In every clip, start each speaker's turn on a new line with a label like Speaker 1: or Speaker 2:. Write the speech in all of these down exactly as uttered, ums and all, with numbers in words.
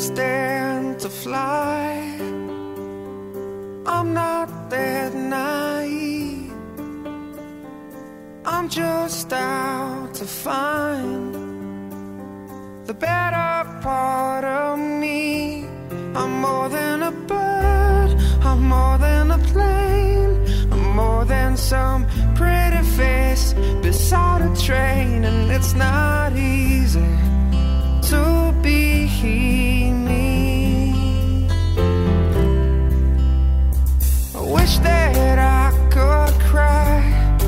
Speaker 1: stand to fly. I'm not that naive. I'm just out to find the better part of me. I'm more than a bird, I'm more than a plane, I'm more than some pretty face beside a train. And it's not easy to be me. I wish that I could cry,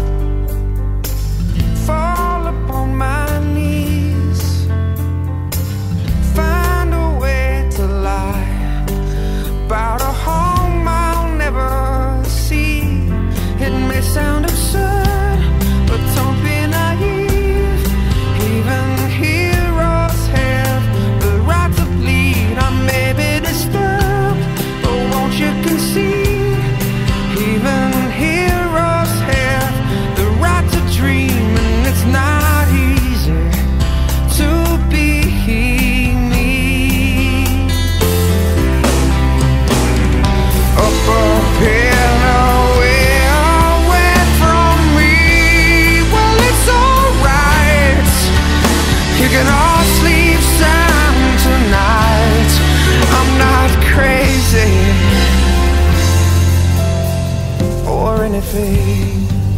Speaker 1: fall upon my knees, find a way to lie about a home I'll never see. It may sound absurd, but don't be naive. Even heroes have the right to bleed. I may be disturbed, but won't you concede? Even heroes have the right to dream. And it's not easy to be me. Up up here, away, away from me. Well, it's alright, you can all sleep sound tonight. I'm not crazy or anything.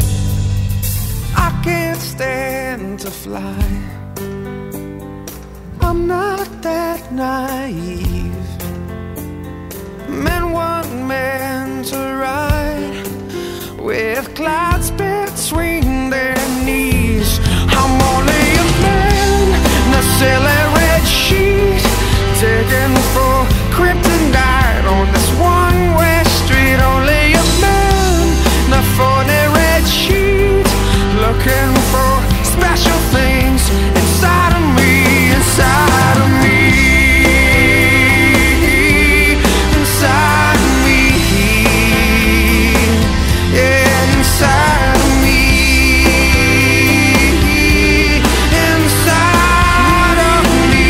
Speaker 1: I can't stand to fly. I'm not that naive. Men weren't meant to ride with clouds between their knees. I'm only a man in a silly red sheet, taken for kryptonite on this one-way street. Only a man in a funny red sheet, looking for special things inside of me, inside of me, inside of me, yeah, inside of me, inside of me.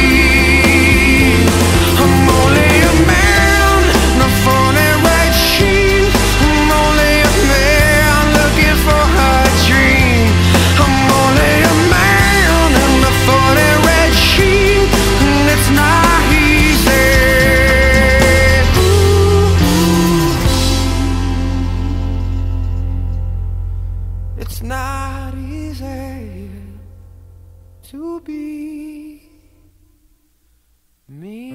Speaker 1: I'm only a man in a funny red sheet. I'm only a man looking for a dream. I'm only a man in a funny red sheet, and it's not easy. Ooh. It's not easy to be me.